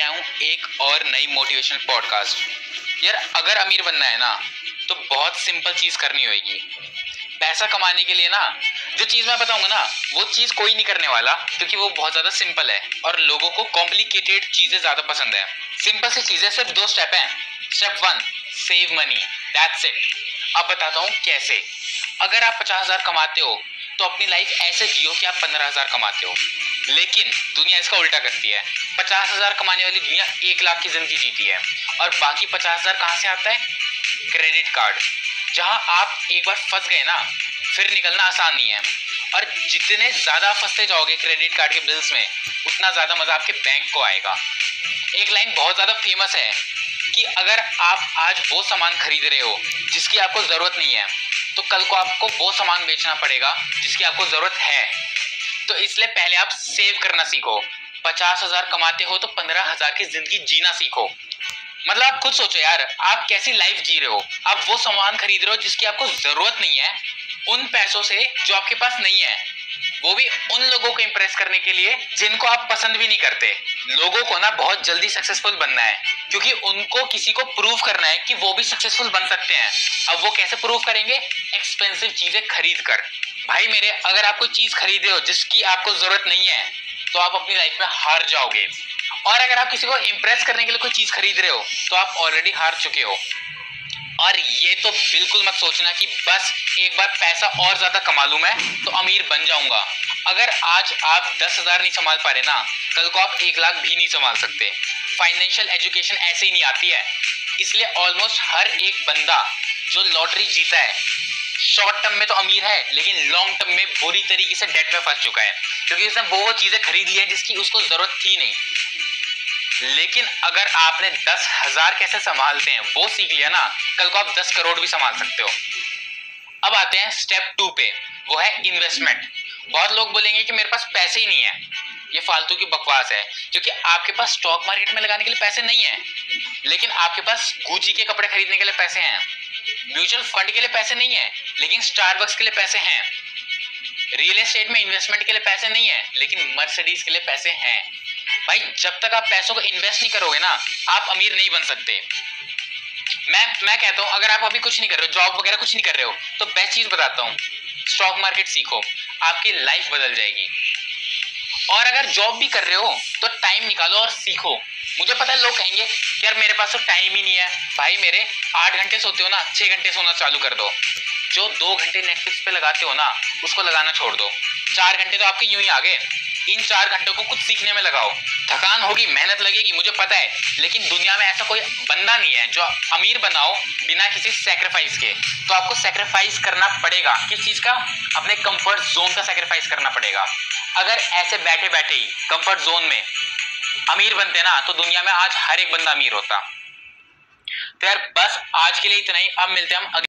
आया हूँ एक और नई मोटिवेशनल पॉडकास्ट। यार अगर अमीर बनना है ना तो बहुत सिंपल चीज करनी होगी। पैसा कमाने के लिए ना जो चीज मैं बताऊंगा ना वो चीज कोई नहीं करने वाला, क्योंकि वो बहुत ज्यादा सिंपल है और लोगों को कॉम्प्लिकेटेड चीजें ज्यादा पसंद है। सिंपल सी चीजें, सिर्फ 2 स्टेप हैं। Step 1, save money, that's it. अब बताता हूँ कैसे। अगर आप 50,000 कमाते हो तो अपनी लाइफ ऐसे जियो कि आप 15,000 कमाते हो। लेकिन दुनिया इसका उल्टा करती है। 50,000 कमाने वाली दुनिया 1 लाख की जिंदगी जीती है और बाकी 50,000 कहाँ से आता है? Credit card. जहां आप एक बार फंस गए ना फिर निकलना आसान नहीं है। और जितने ज्यादा फंसते जाओगे क्रेडिट कार्ड के बिल्स में उतना ज्यादा मजा आपके बैंक को आएगा। एक लाइन बहुत ज्यादा फेमस है कि अगर आप आज वो सामान खरीद रहे हो जिसकी आपको जरूरत नहीं है तो कल को आपको वो सामान बेचना पड़ेगा जिसकी आपको जरूरत है। तो इसलिए पहले आप सेव करना सीखो। 50,000 कमाते हो तो 15,000 की जिंदगी जीना सीखो। मतलब आप खुद सोचो यार, आप कैसी लाइफ जी रहे हो। आप वो सामान खरीद रहे हो जिसकी आपको जरूरत नहीं है उन पैसों से जो आपके पास नहीं है, वो भी उन लोगों को इंप्रेस करने के लिए जिनको आप पसंद भी नहीं करते। लोगों को ना बहुत जल्दी सक्सेसफुल बनना है क्योंकि उनको किसी को प्रूव करना है कि वो भी सक्सेसफुल बन सकते हैं। अब वो कैसे प्रूव करेंगे? एक्सपेंसिव चीजें खरीद कर। भाई मेरे, अगर आप कोई चीज खरीदे हो जिसकी आपको जरूरत नहीं है तो आप अपनी लाइफ में हार जाओगे। और अगर आप किसी को इंप्रेस करने के लिए कोई चीज खरीद रहे हो तो आप ऑलरेडी हार चुके हो। और ये तो बिल्कुल मत सोचना कि बस एक बार पैसा और ज्यादा कमा लूं मैं तो अमीर बन जाऊंगा। अगर आज आप 10,000 नहीं संभाल पा रहे ना, कल को आप 1 लाख भी नहीं संभाल सकते। फाइनेंशियल एजुकेशन ऐसे ही नहीं आती है। इसलिए ऑलमोस्ट हर एक बंदा जो लॉटरी जीता है शॉर्ट टर्म में तो अमीर है लेकिन लॉन्ग टर्म में बुरी तरीके से डेट में फंस चुका है, क्योंकि उसने वो चीजें खरीद ली है जिसकी उसको जरूरत थी नहीं। लेकिन अगर आपने 10,000 कैसे संभालते हैं वो सीख लिया ना, कल को आप 10 करोड़ भी संभाल सकते हो। अब आते हैं स्टेप 2 पे, वो है इन्वेस्टमेंट। बहुत लोग बोलेंगे कि मेरे पास पैसे ही नहीं है। ये फालतू की बकवास है, क्योंकि आपके पास स्टॉक मार्केट में लगाने के लिए पैसे नहीं है लेकिन आपके पास गुची के कपड़े खरीदने के लिए पैसे हैं। म्यूचुअल फंड के लिए पैसे नहीं है लेकिन स्टारबक्स के लिए पैसे हैं। रियल एस्टेट में इन्वेस्टमेंट के लिए पैसे नहीं है लेकिन मर्सिडीज के लिए पैसे हैं। भाई जब तक आप पैसों को इन्वेस्ट नहीं करोगे ना आप अमीर नहीं बन सकते। मैं कहता हूँ अगर आप अभी कुछ नहीं कर रहे हो, जॉब वगैरह कुछ नहीं कर रहे हो, तो बेस्ट चीज बताता हूँ, स्टॉक मार्केट सीखो, आपकी लाइफ बदल जाएगी। और अगर जॉब भी कर रहे हो तो टाइम निकालो और सीखो। मुझे पता है लोग कहेंगे यार मेरे पास तो टाइम ही नहीं है। भाई मेरे, 8 घंटे सोते हो ना, 6 घंटे सोना चालू कर दो। जो 2 घंटे नेटफ्लिक्स पे लगाते हो ना उसको लगाना छोड़ दो। 4 घंटे तो आपके यूं ही आ गए। इन 4 घंटों को कुछ सीखने में लगाओ। थकान होगी, मेहनत लगेगी, मुझे पता है, लेकिन दुनिया में ऐसा कोई बंदा नहीं है जो अमीर बनाओ बिना किसी सेक्रीफाइस के। तो आपको सेक्रीफाइस करना पड़ेगा। किस चीज का? अपने कंफर्ट जोन का सेक्रीफाइस करना पड़ेगा। अगर ऐसे बैठे बैठे ही कंफर्ट जोन में अमीर बनते ना तो दुनिया में आज हर एक बंदा अमीर होता। तो यार बस आज के लिए इतना ही। अब मिलते हैं हम